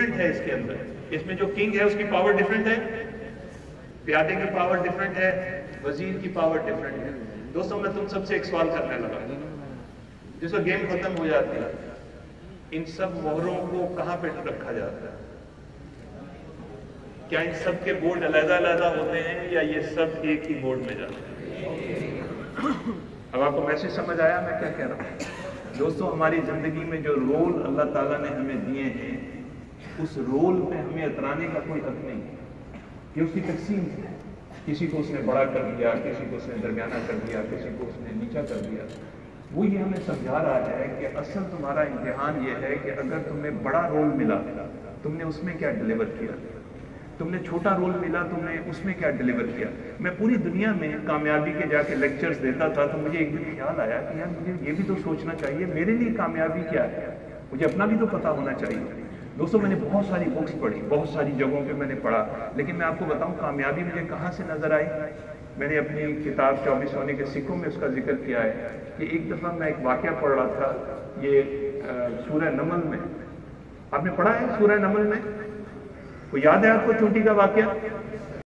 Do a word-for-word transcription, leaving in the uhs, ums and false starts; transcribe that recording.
है इसके अंदर, इसमें जो किंग है उसकी पावर डिफरेंट है, प्यादे की पावर डिफरेंट है, वजीर की पावर डिफरेंट है। दोस्तों मैं तुम सबसे एक सवाल करने लगा, जिस वक्त गेम खत्म हो जाती है, इन सब मोहरों को कहां पे रखा जाता है? क्या इन सब के बोर्ड अलग अलग होते हैं या ये सब एक ही बोर्ड में जाते हैं? अब आपको मैसेज समझ आया मैं क्या कह रहा हूं? दोस्तों हमारी जिंदगी में जो रोल अल्लाह ताला ने हमें दिए हैं, उस रोल पे हमें उतराने का कोई हक नहीं है। ये उसकी तकसीम है, किसी को उसने बड़ा कर दिया, किसी को उसने दरमियाना कर दिया, किसी को उसने नीचा कर दिया। वो ये हमें समझा रहा है कि असल तुम्हारा इम्तिहान ये है कि अगर तुम्हें बड़ा रोल मिला, तुमने उसमें क्या डिलीवर किया, तुमने छोटा रोल मिला, तुमने उसमें क्या डिलीवर किया। मैं पूरी दुनिया में कामयाबी के जाके लेक्चर्स देता था, तो मुझे एक दिन ख्याल आया कि यार मुझे ये भी तो सोचना चाहिए, मेरे लिए कामयाबी क्या है, मुझे अपना भी तो पता होना चाहिए। दोस्तों मैंने बहुत सारी बुक्स पढ़ी, बहुत सारी जगहों पे मैंने पढ़ा, लेकिन मैं आपको बताऊं कामयाबी मुझे कहाँ से नजर आई। मैंने अपनी किताब चौबीस सोने के सिक्कों में उसका जिक्र किया है कि एक दफा मैं एक वाकया पढ़ रहा था, ये सूरह नमल में, आपने पढ़ा है सूरह नमल में? वो याद है आपको चोटी का वाकया?